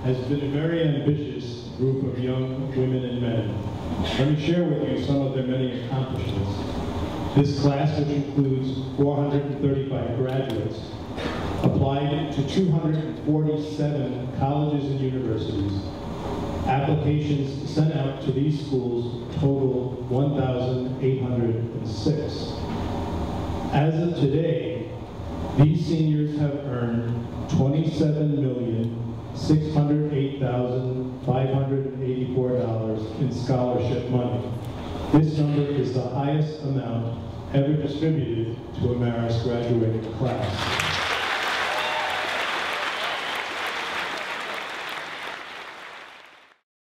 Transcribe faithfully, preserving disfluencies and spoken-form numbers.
has been a very ambitious group of young women and men. Let me share with you some of their many accomplishments. This class, which includes four hundred thirty-five graduates, applied to two hundred forty-seven colleges and universities. Applications sent out to these schools total one thousand eight hundred six. As of today, these seniors have earned twenty-seven million six hundred eight thousand five hundred eighty-four dollars in scholarship money. This number is the highest amount ever distributed to a Marist graduating class.